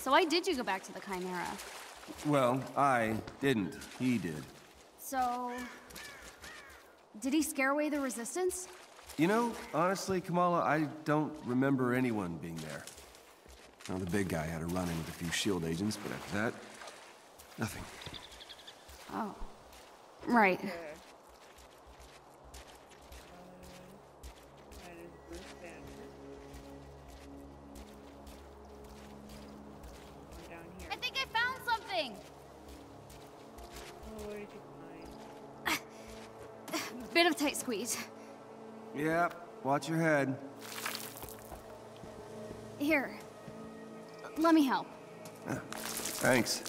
So why did you go back to the Chimera? Well, I didn't. He did. So... did he scare away the Resistance? You know, honestly, Kamala, I don't remember anyone being there. Well, the big guy had a run-in with a few SHIELD agents, but after that, nothing. Oh. Right. Okay. That is Bruce Banner. Going down here. I think I found something! Oh, what did you find? Bit of tight squeeze. Yeah, watch your head. Here. Let me help. Thanks.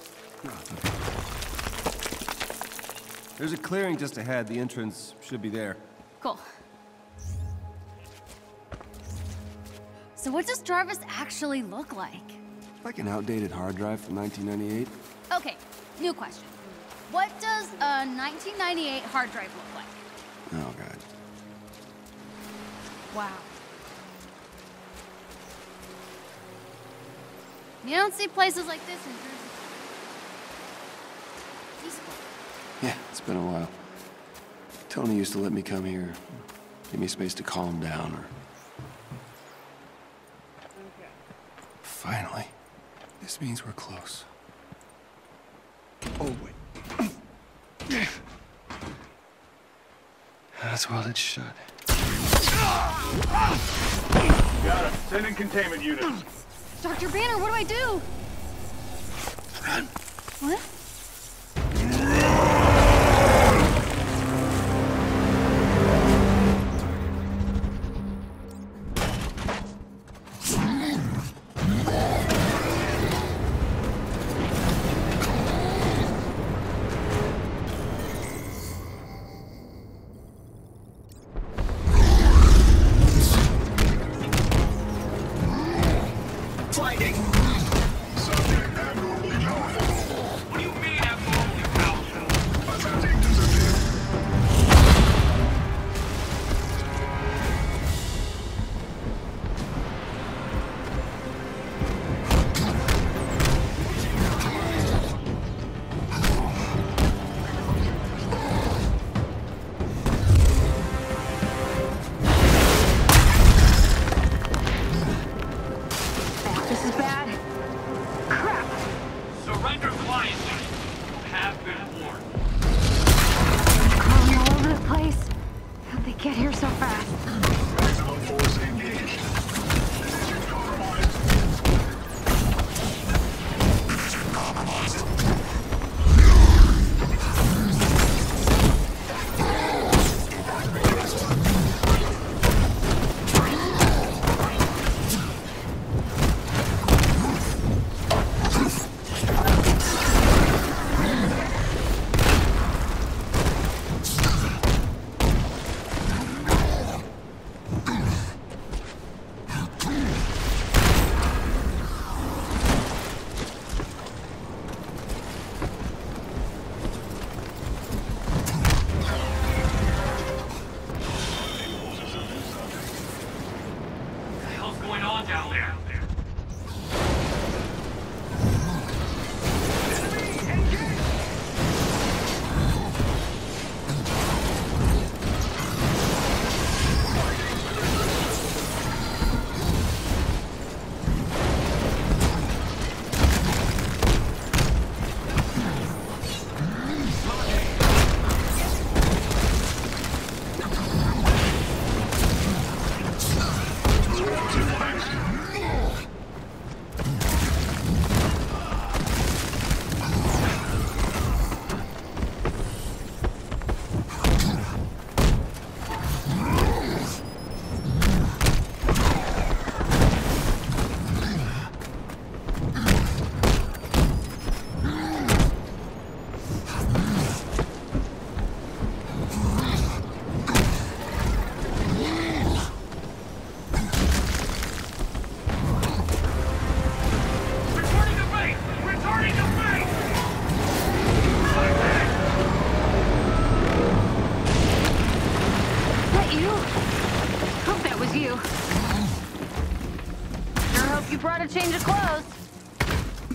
There's a clearing just ahead. The entrance should be there. Cool. So what does Jarvis actually look like? Like an outdated hard drive from 1998. Okay, new question. What does a 1998 hard drive look like? Oh, God. Wow. You don't see places like this in Jersey. Peaceful. Yeah, it's been a while. Tony used to let me come here. Give me space to calm down, or... Okay. Finally. This means we're close. Oh, wait. That's well it's shut. Got it. Send in containment units. Dr. Banner, what do I do? Run. What? Change of clothes.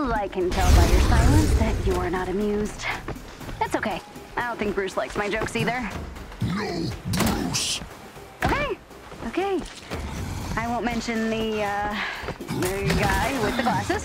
Well, I can tell by your silence that you are not amused. That's okay. I don't think Bruce likes my jokes either. No, Bruce. Okay, okay. I won't mention the guy with the glasses.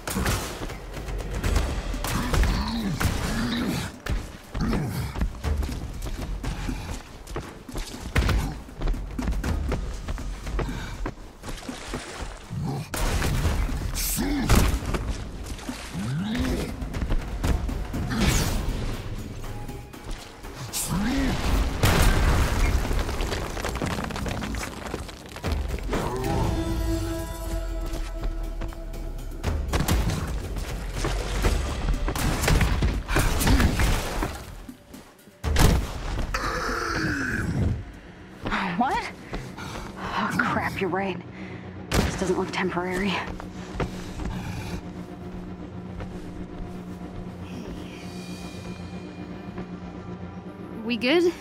What? Oh, crap, you're right. This doesn't look temporary. We good?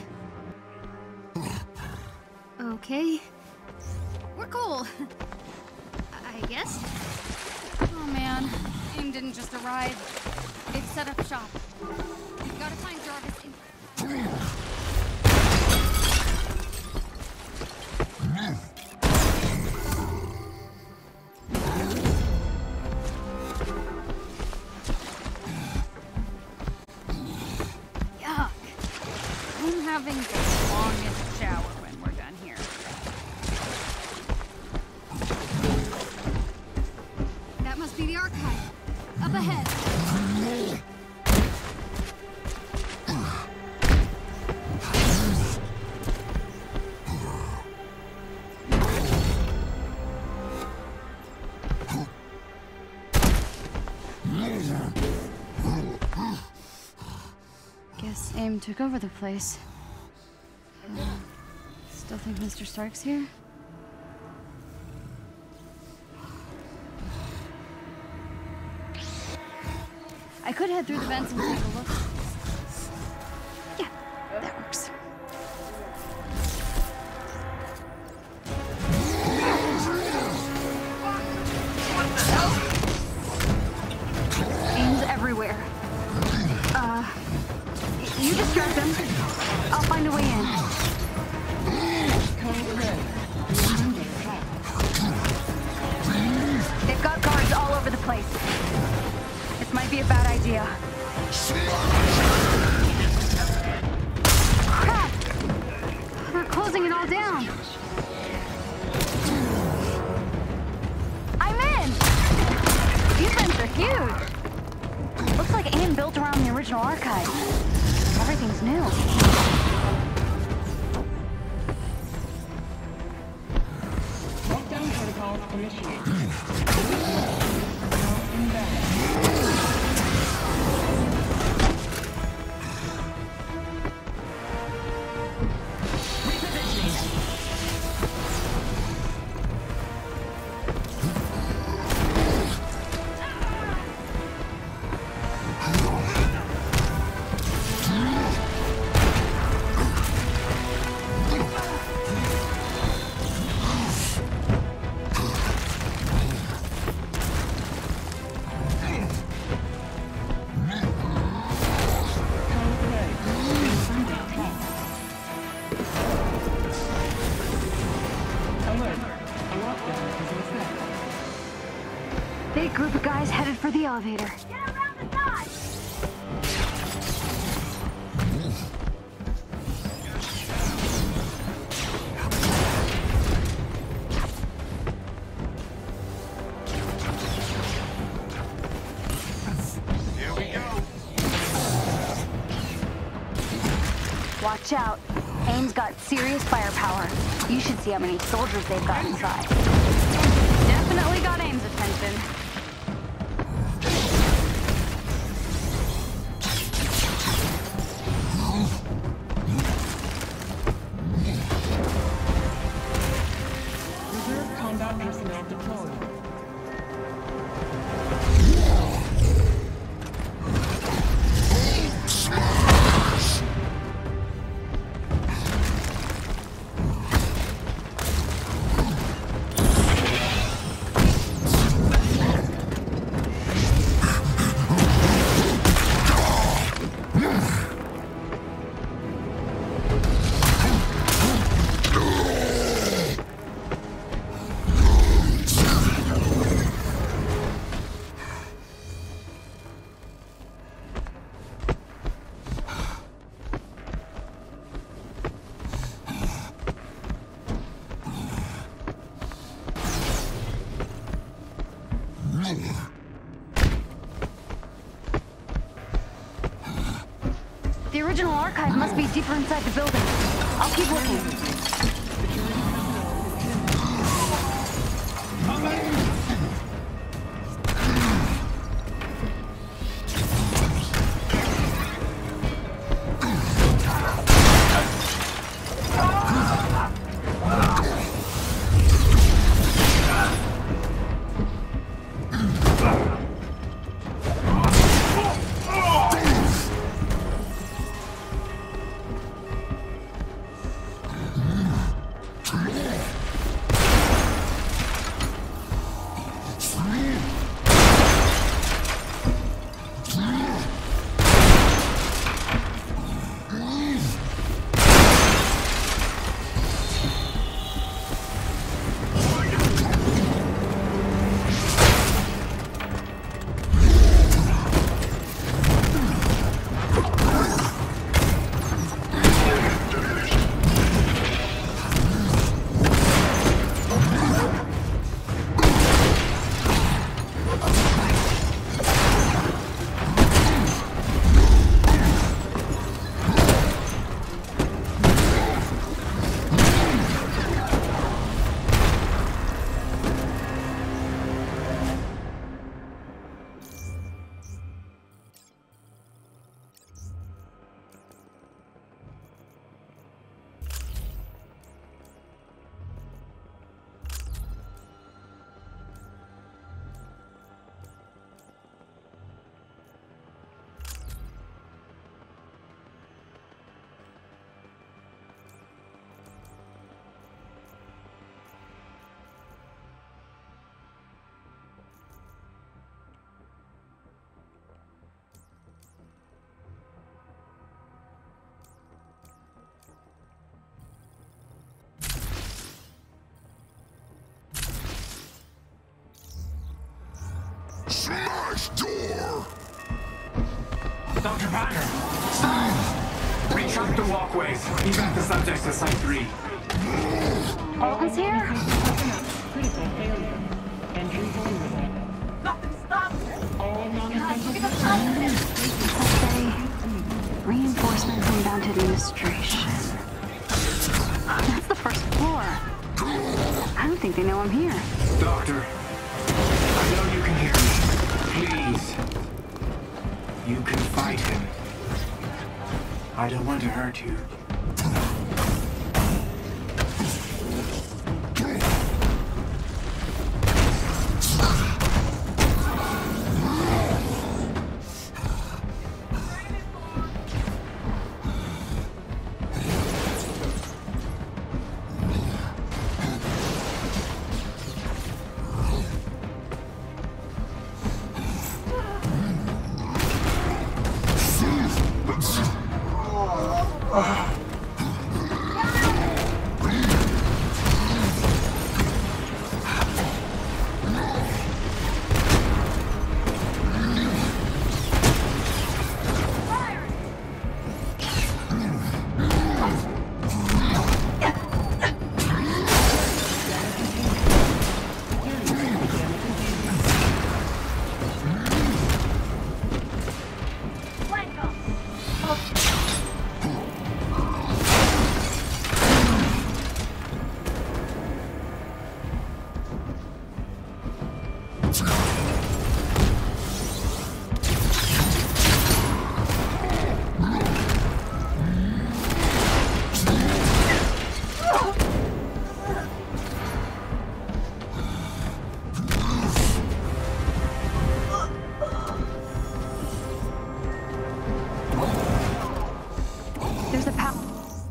Okay. We're cool. I guess. Oh man, AIM didn't just arrive. They've set up shop. We've got to find Jarvis in... Yuck. I'm having the longest shower when we're done here. That must be the archive. Up ahead. Guess AIM took over the place. Still think Mr. Stark's here? I could head through the vents and take a look. Yeah, that works. AIM's everywhere. You distract them. I'll find a way in. They've got guards all over the place. This might be a bad idea. Crap! They're closing it all down. I'm in! These vents are huge. Looks like AIM built around the original archive. Everything's new. Lockdown protocol initiated. Big group of guys headed for the elevator. Get around the side! Here we go. Watch out. AIM's got serious firepower. You should see how many soldiers they've got inside. Definitely got AIM's attention. Reserve combat personnel deployed. The original archive must be deeper inside the building. I'll keep looking. Smash door! Dr. Packer! Stop! Retract the walkways. Evac the subjects to Site 3. Alton's here? Critical failure. Entry vulnerable. All non-essential Reinforcements and mounted administration. That's the first floor. I don't think they know I'm here. Doctor, I know you can hear me. Please. You can fight him. I don't want to hurt you. There's a power.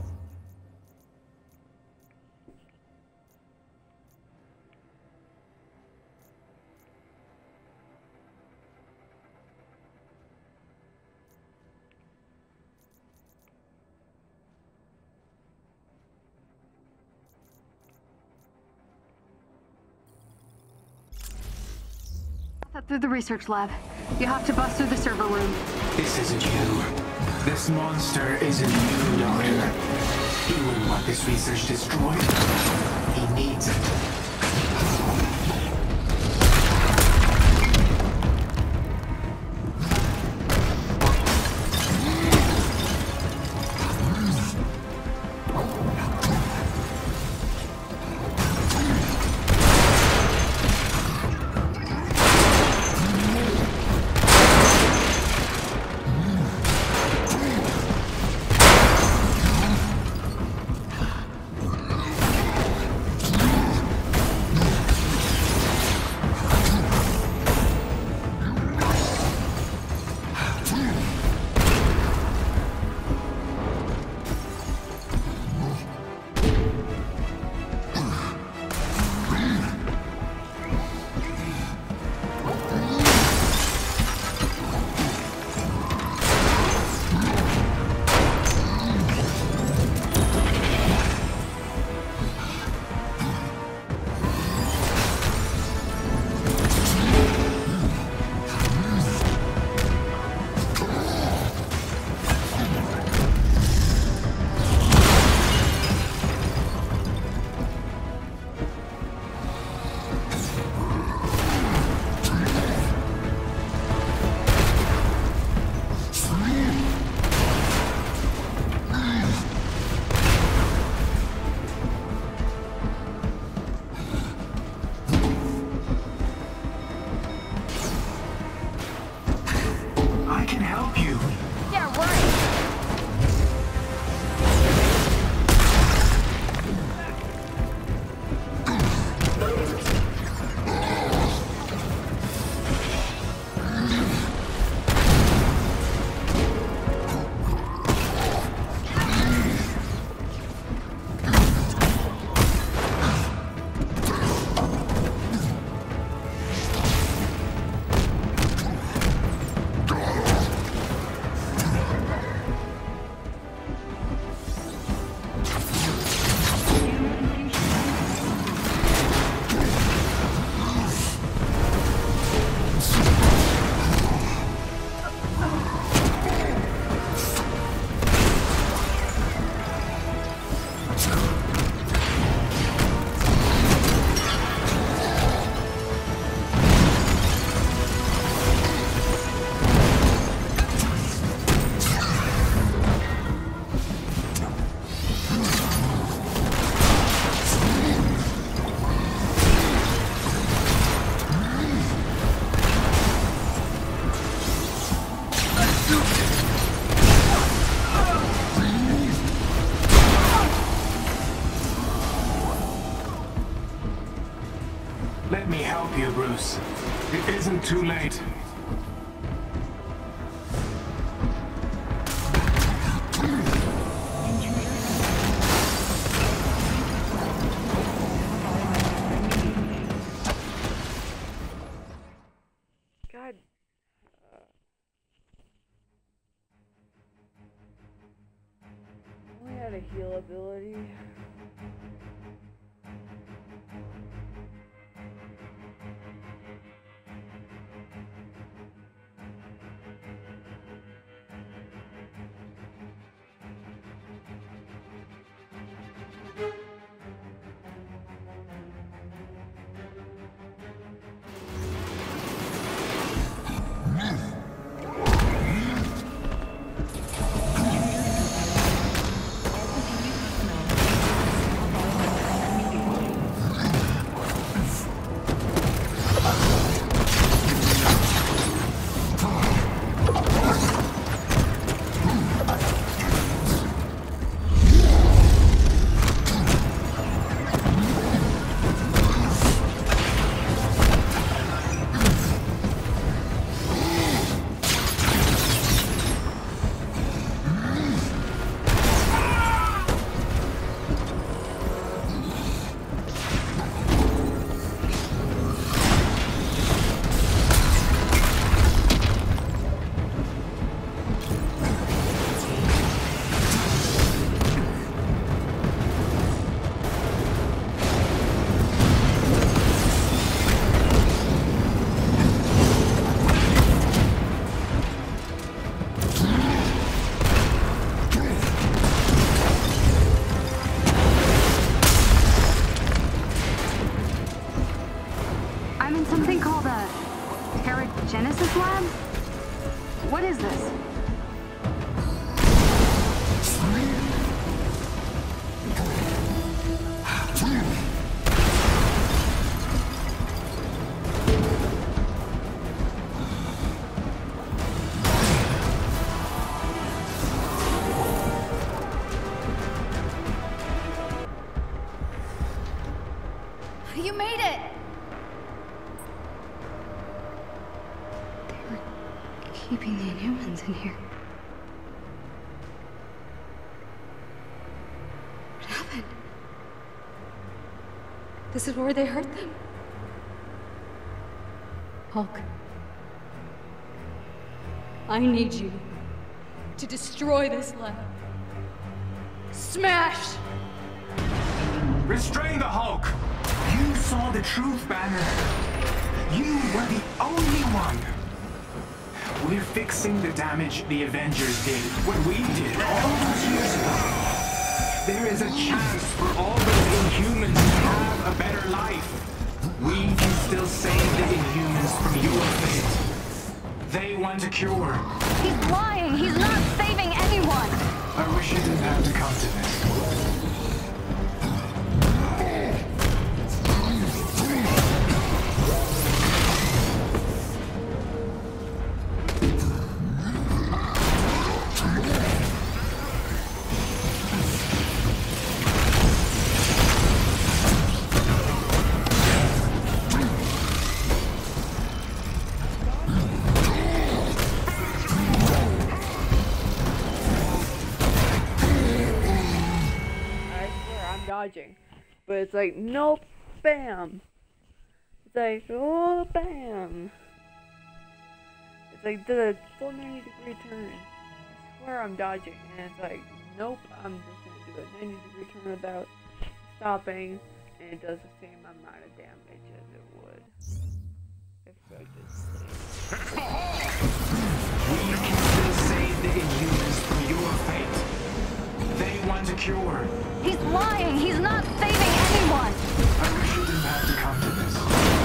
Through the research lab. You have to bust through the server room. This isn't you. This monster isn't you, Doctor. He wouldn't want this research destroyed. He needs it. can help you. Yeah, right. Let me help you, Bruce. It isn't too late. God. Only had a heal ability. I'm in something called a Genesis lab? What is this? You made it! Keeping the Inhumans in here. What happened? This is where they hurt them? Hulk. I need you to destroy this lab. Smash! Restrain the Hulk! You saw the truth, Banner. You were the only one. We're fixing the damage the Avengers did, what we did all those years ago. There is a chance for all those Inhumans to have a better life. We can still save the Inhumans from your fate. They want a cure. He's lying! He's not saving anyone! I wish it didn't have to come to this. dodging. But it's like, nope, bam. It's like, oh, bam. It's like, did a full 90-degree turn. I swear I'm dodging. And it's like, nope, I'm just gonna do a 90-degree turn without stopping. And it does the same amount of damage as it would if I just We can still save the Inhumans from your fate. They want a cure. He's lying. He's not saving anyone. I wish you didn't have to come to this.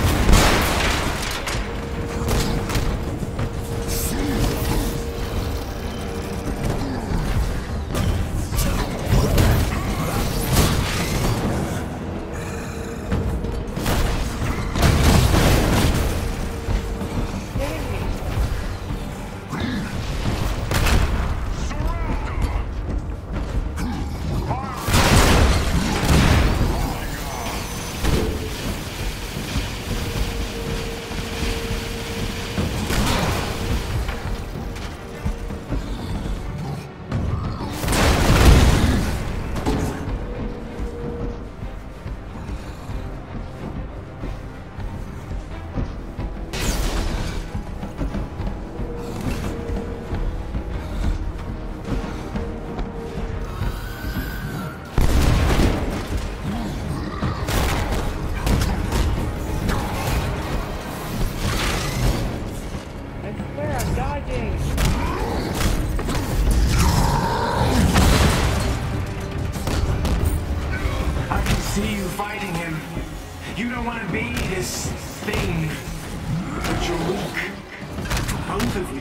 See you fighting him. You don't want to be this thing, but you're weak. Both of you.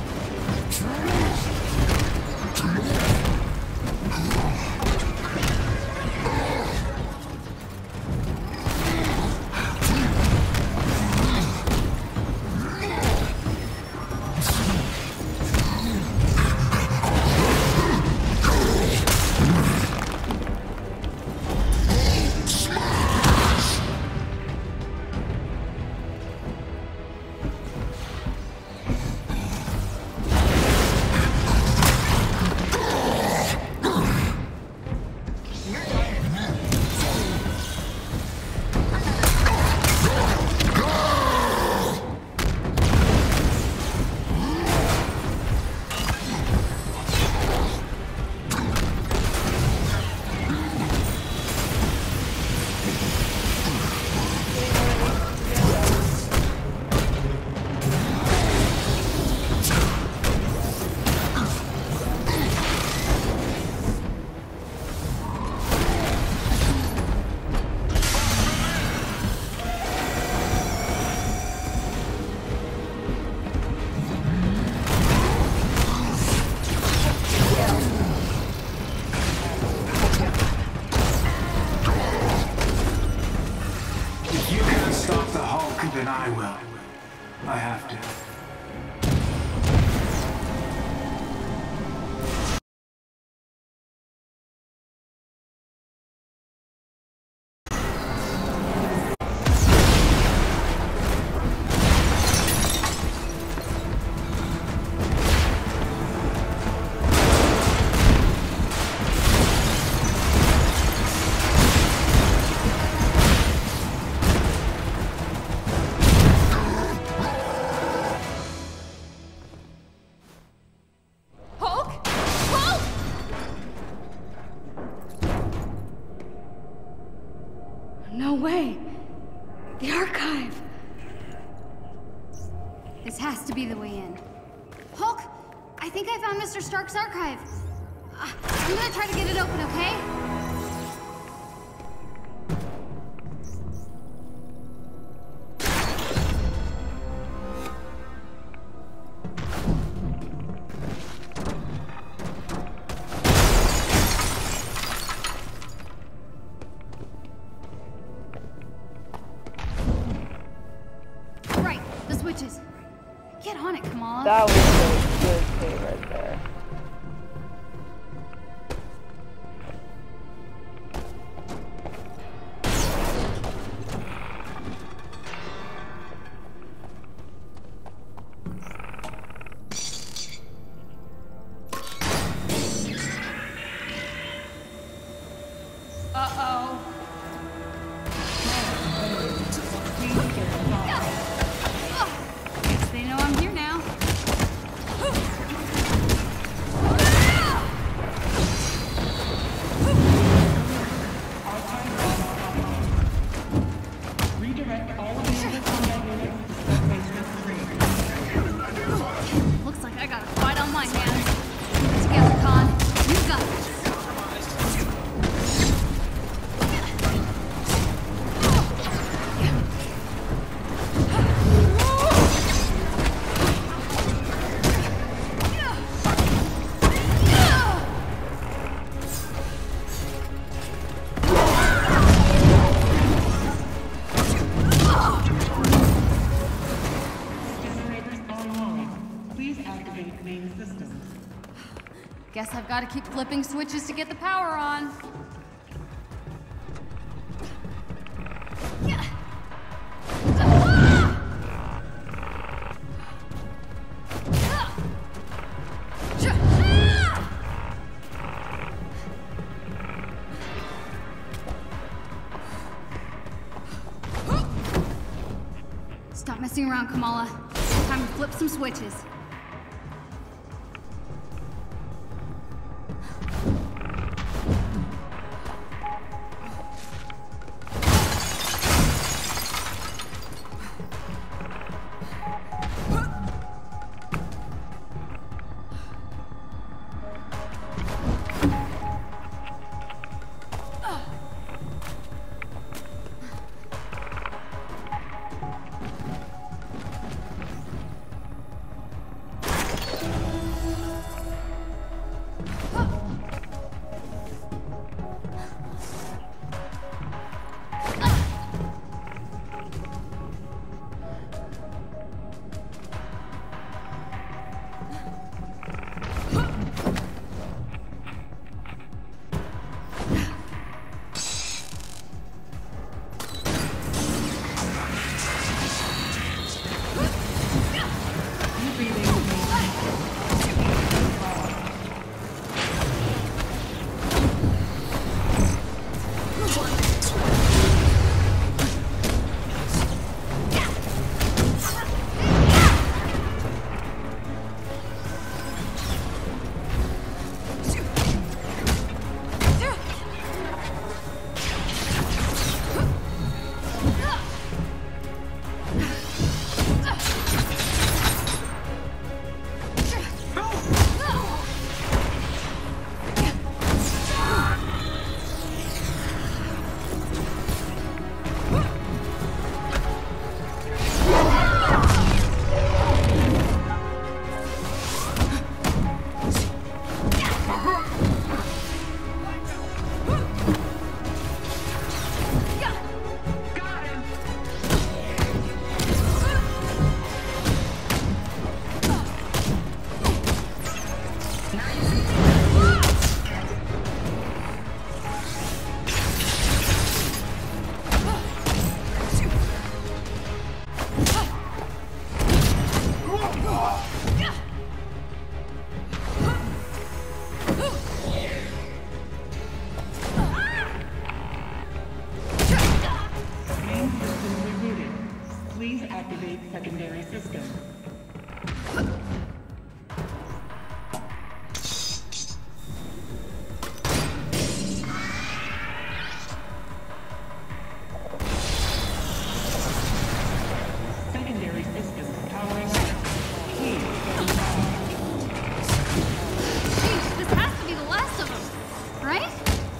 Then I will. I have to. No way! The archive! This has to be the way in. Hulk! I think I found Mr. Stark's archive. I'm gonna try to get it open, okay? Get on it, Kamala. That was a good play right there. Uh-oh. Don't mind, man. Keep it together, Khan. You got it. Guess I've got to keep flipping switches to get the power on. Stop messing around, Kamala. Time to flip some switches. secondary system. Secondary systems powering up. Please stand by. Jeez, this has to be the last of them, right?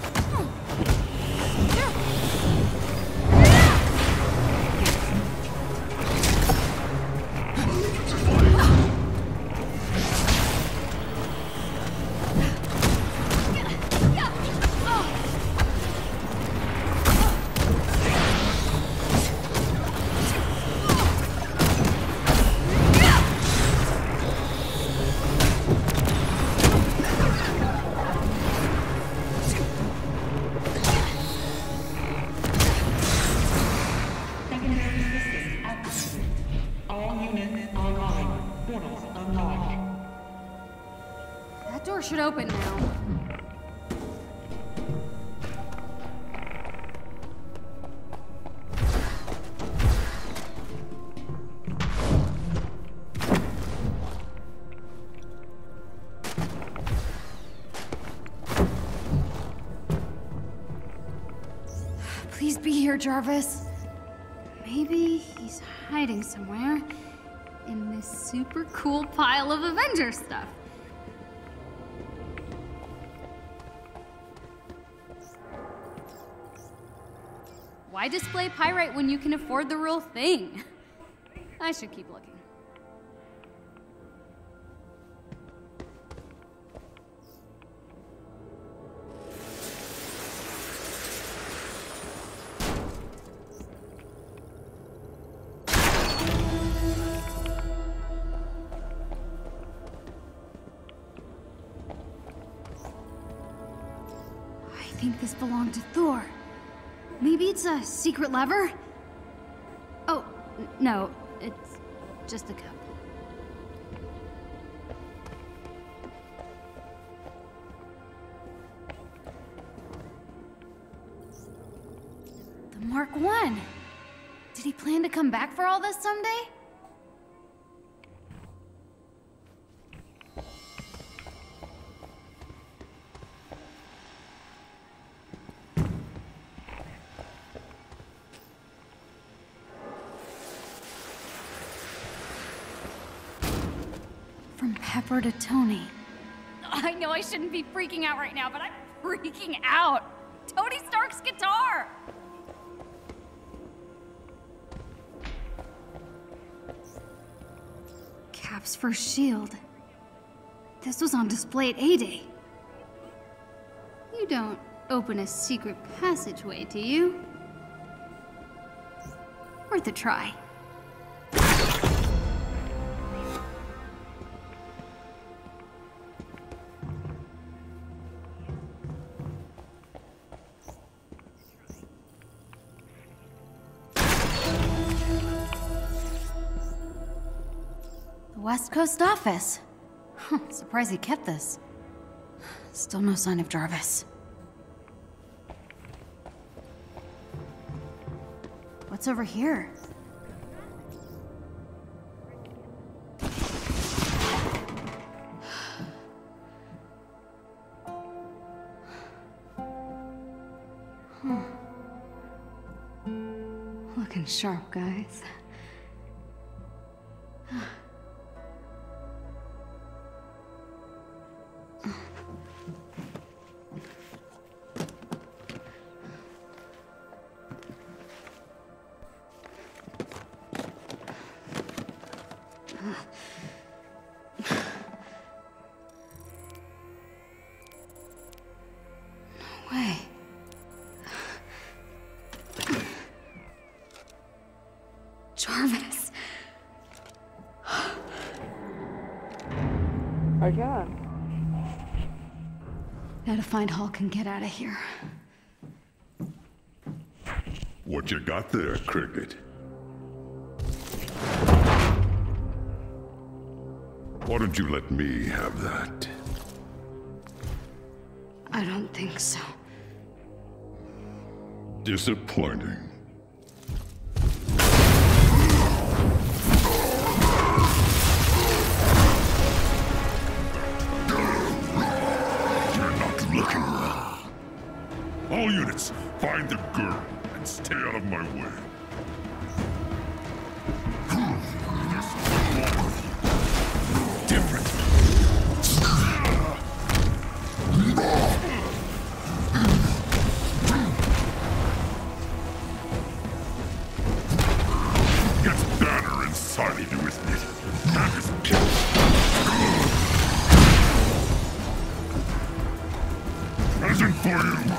Secondary systems activated. All units online. Portals unlocked. That door should open now. Please be here, Jarvis. Maybe he's hiding somewhere in this super cool pile of Avengers stuff. Why display pyrite when you can afford the real thing? I should keep looking. I think this belonged to Thor. Maybe it's a secret lever? Oh, no, it's just a cup. The Mark I. Did he plan to come back for all this someday? From Pepper to Tony. I know I shouldn't be freaking out right now, but I'm freaking out. Tony Stark's guitar! Cap's first shield. This was on display at A-Day. You don't open a secret passageway, do you? Worth a try. West Coast office. Huh, surprised he kept this. Still no sign of Jarvis. What's over here? Looking sharp, guys. Way. Jarvis. I got. Now to find Hulk and get out of here. What you got there, Cricket? Why don't you let me have that? I don't think so. Disappointing. You're not looking well. All units, find the girl and stay out of my way. Different. Gets Banner inside of you, isn't it? That is kill. Present for you.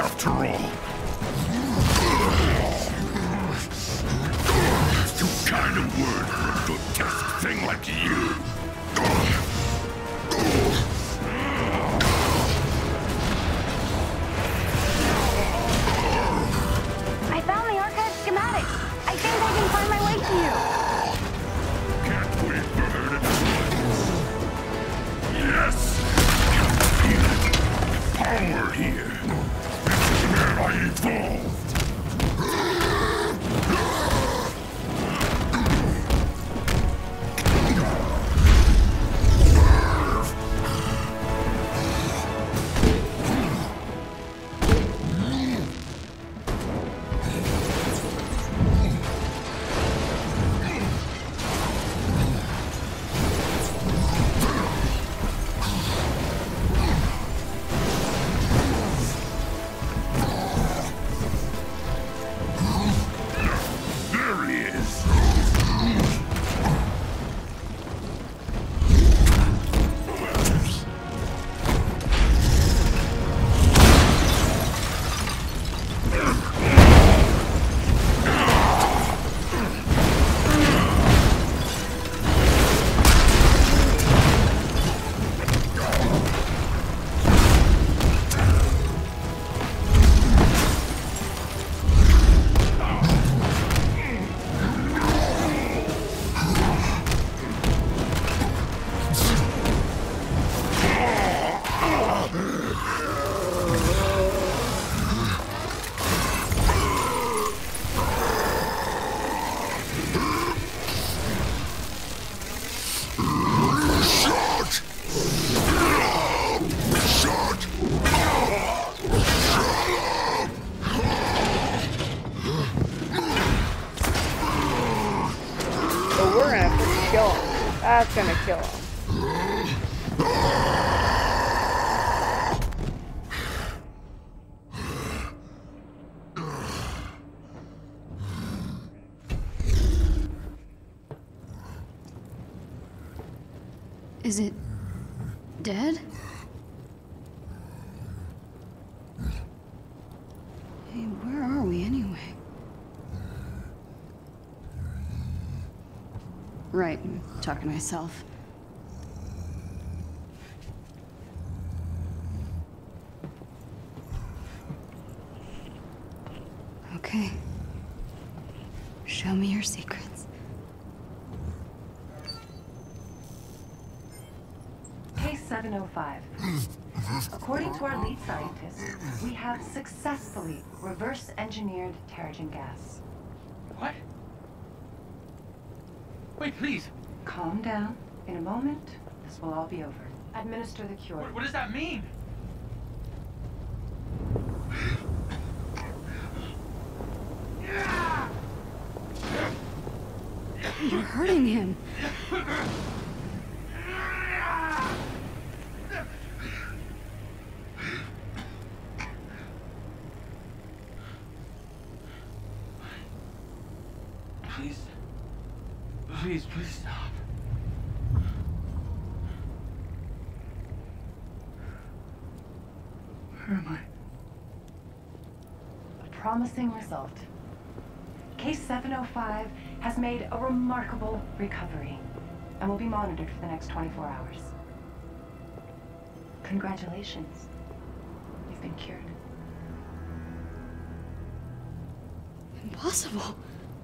after all. Too kind a word for a grotesque thing like you. I found the archive schematics. I think I can find my way to you. Can't wait for her to join us. Yes! Feel it. Power here. This is where I evolved. There he is. Shot! Shot! But we're gonna freaking kill him. That's gonna kill him. Is it dead? Hey, where are we anyway? Right, I'm talking to myself. Okay. Show me your secrets. Case 705. According to our lead scientist, we have successfully reverse-engineered Terrigen gas. What? Wait, please. Calm down. In a moment, this will all be over. Administer the cure. What does that mean? You're hurting him. Please. Please stop. Where am I? A promising result. Case 705 has made a remarkable recovery and will be monitored for the next 24 hours. Congratulations. You've been cured. Impossible.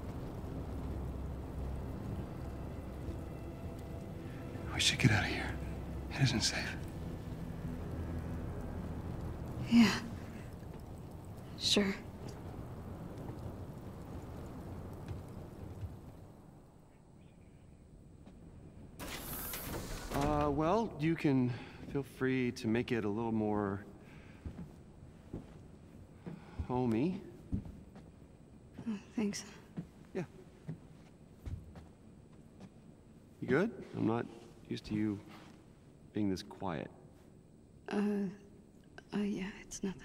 We should get out of here. It isn't safe. Yeah. Sure. Well, you can feel free to make it a little more homey. Oh, thanks. Yeah. You good? I'm not used to you being this quiet. Yeah, it's nothing.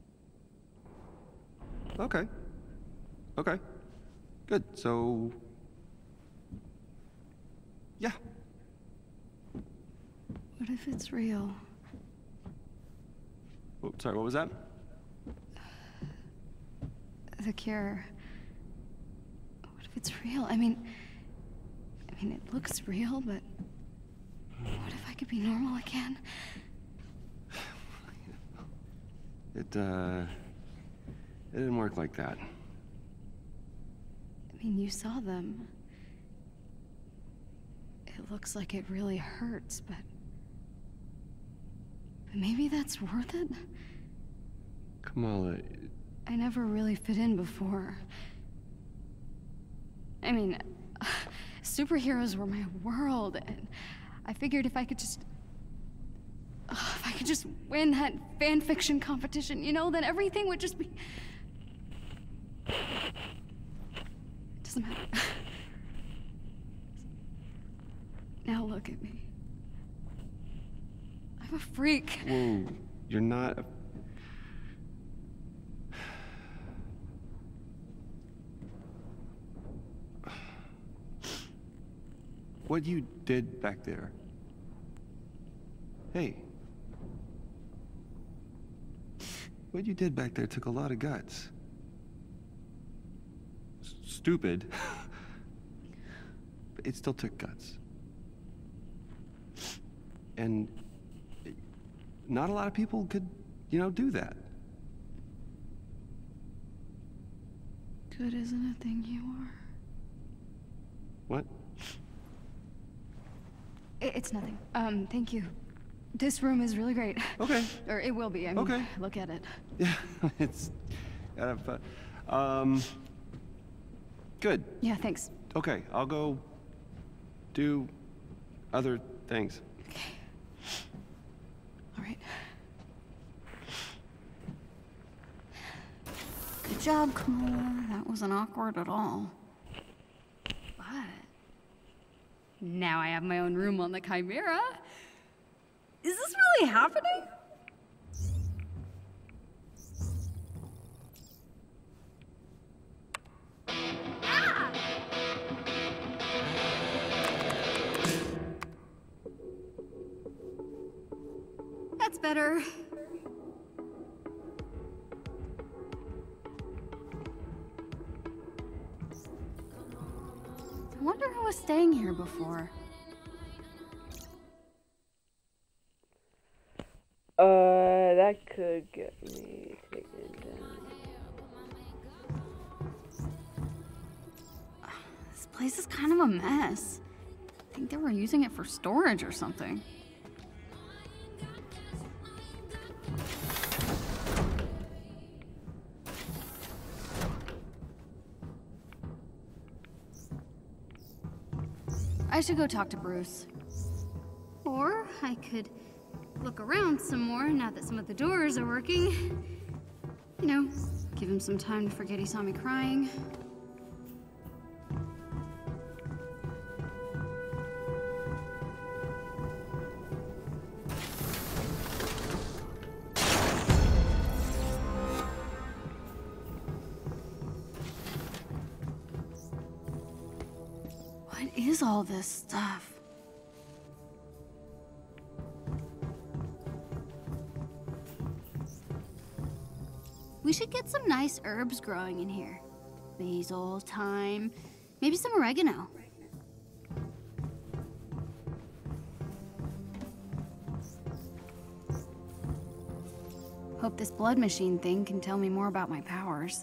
Okay. Okay. Good. So... yeah. What if it's real? Oh, sorry, what was that? the cure? What if it's real? I mean, it looks real, but what if I could be normal again? It didn't work like that. I mean, you saw them. It looks like it really hurts, but maybe that's worth it? Kamala... I never really fit in before. I mean, superheroes were my world, and I figured if I could just win that fan fiction competition, you know, then everything would just be... It doesn't matter. Now look at me. I'm a freak. Whoa, you're not a... What you did back there... Hey. What you did back there took a lot of guts. Stupid. But it still took guts. And not a lot of people could, you know, do that. Good isn't a thing you are. What? It's nothing. Thank you. This room is really great. Okay. Or it will be. I mean, okay. Look at it. Yeah, it's kind of fun. Good. Yeah, thanks. Okay, I'll go do other things. Okay. All right. Good job, Kamala. That wasn't awkward at all. But now I have my own room on the Chimera. Is this really happening? Ah! That's better. I wonder who was staying here before. That could get me taken down. This place is kind of a mess. I think they were using it for storage or something. I should go talk to Bruce. Or I could look around some more now that some of the doors are working. You know, give him some time to forget he saw me crying. What is all this stuff? We should get some nice herbs growing in here. Basil, thyme, maybe some oregano. Hope this blood machine thing can tell me more about my powers.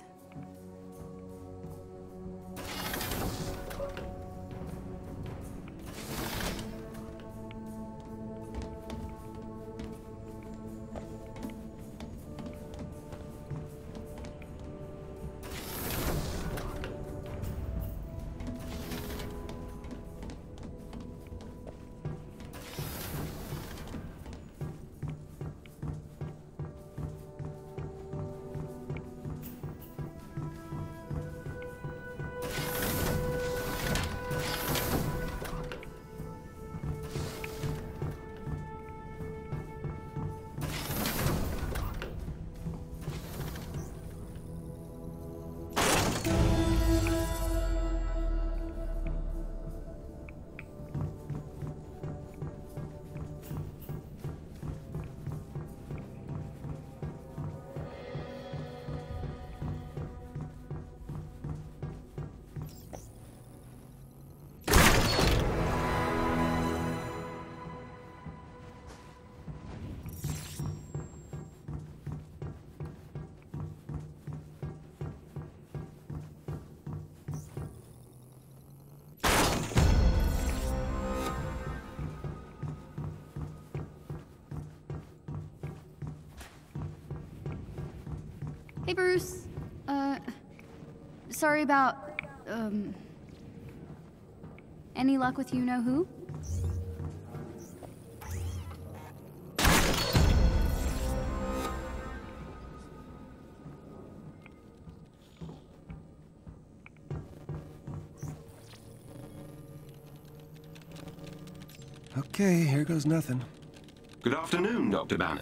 Hey, Bruce. Sorry about, any luck with you-know-who? Okay, here goes nothing. Good afternoon, Dr. Banner.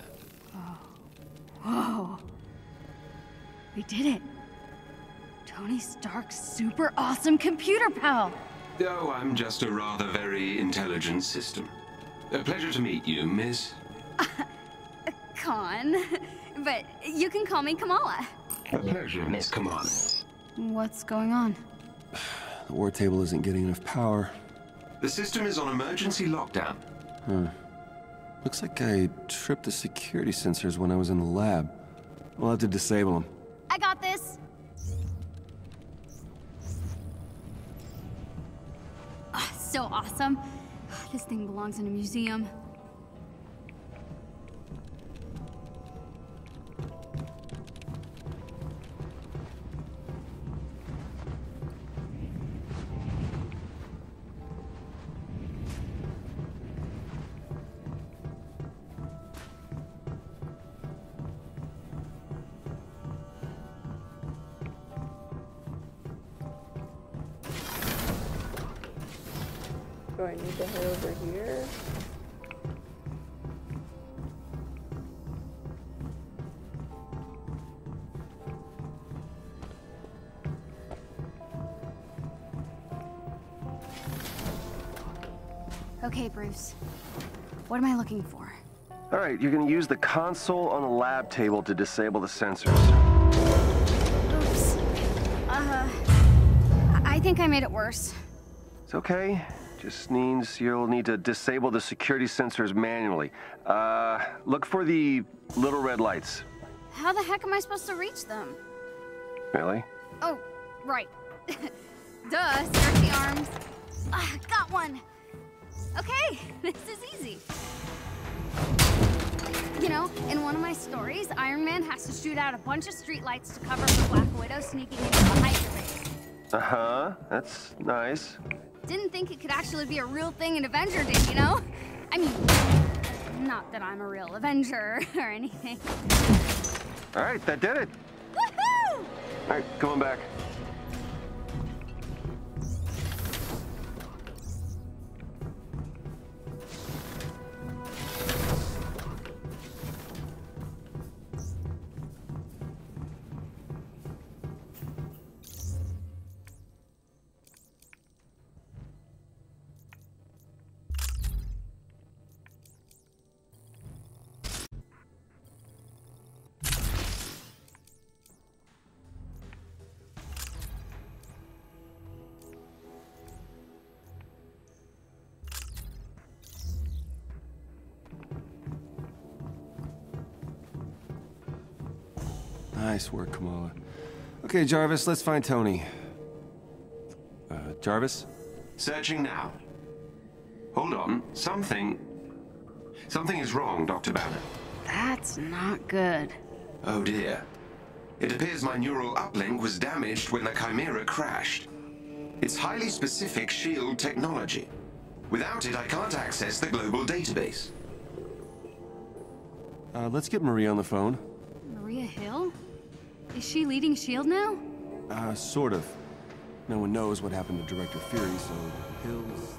Whoa. We did it. Tony Stark's super awesome computer pal. Oh, I'm just a rather very intelligent system. A pleasure to meet you, Miss. Khan. But you can call me Kamala. A pleasure, Miss Kamala. What's going on? The war table isn't getting enough power. The system is on emergency lockdown. Looks like I tripped the security sensors when I was in the lab. We'll have to disable them. I got this. So awesome. This thing belongs in a museum. Do I need to head over here? Okay, Bruce. What am I looking for? All right, you're gonna use the console on the lab table to disable the sensors. Oops. I think I made it worse. It's okay. Just means you'll need to disable the security sensors manually. Look for the little red lights. How the heck am I supposed to reach them? Really? Oh, right. Duh, stretch the arms. Got one. Okay, this is easy. You know, in one of my stories, Iron Man has to shoot out a bunch of streetlights to cover for Black Widow sneaking into the hyperspace. Uh-huh, that's nice. Didn't think it could actually be a real thing an Avenger did, you know? I mean, not that I'm a real Avenger or anything. All right, that did it. Woohoo! All right, come on back. Nice work, Kamala. Okay, Jarvis, let's find Tony. Jarvis? Searching now. Hold on. Something is wrong, Dr. Banner. That's not good. Oh dear. It appears my neural uplink was damaged when the Chimera crashed. It's highly specific shield technology. Without it, I can't access the global database. Let's get Maria on the phone. Maria Hill? Is she leading S.H.I.E.L.D. now? Sort of. No one knows what happened to Director Fury, so Hill's...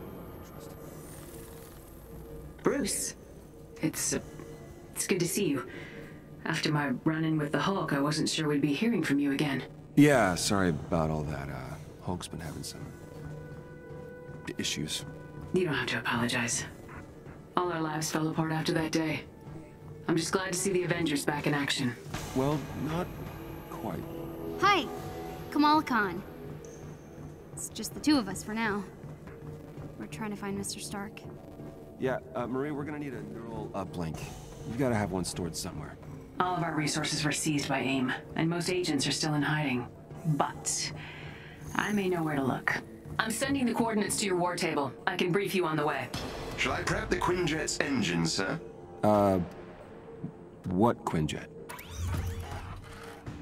Bruce, it's good to see you. After my run-in with the Hulk, I wasn't sure we'd be hearing from you again. Yeah, sorry about all that. Hulk's been having some... issues. You don't have to apologize. All our lives fell apart after that day. I'm just glad to see the Avengers back in action. Well, not quite. Hi, Kamala Khan. It's just the two of us for now. We're trying to find Mr. Stark. Yeah, Marie, we're gonna need a neural uplink. You've gotta have one stored somewhere. All of our resources were seized by AIM, and most agents are still in hiding. But I may know where to look. I'm sending the coordinates to your war table. I can brief you on the way. Shall I prep the Quinjet's engine, sir? What Quinjet?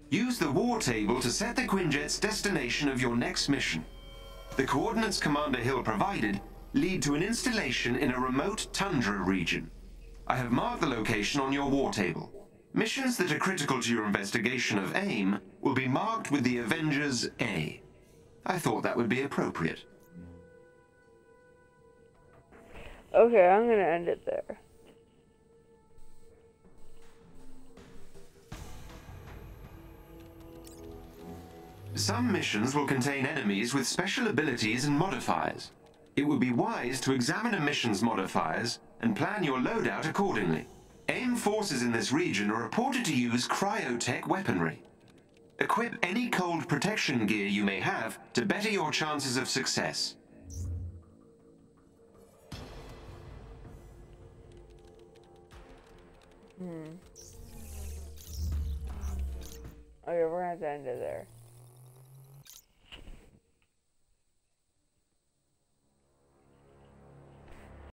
Use the war table to set the Quinjet's destination of your next mission. The coordinates Commander Hill provided lead to an installation in a remote tundra region. I have marked the location on your war table. Missions that are critical to your investigation of AIM will be marked with the Avengers A. I thought that would be appropriate. Okay, I'm gonna end it there. Some missions will contain enemies with special abilities and modifiers. It would be wise to examine a mission's modifiers and plan your loadout accordingly. AIM forces in this region are reported to use cryotech weaponry. Equip any cold protection gear you may have to better your chances of success. Okay, we're gonna have to end it there.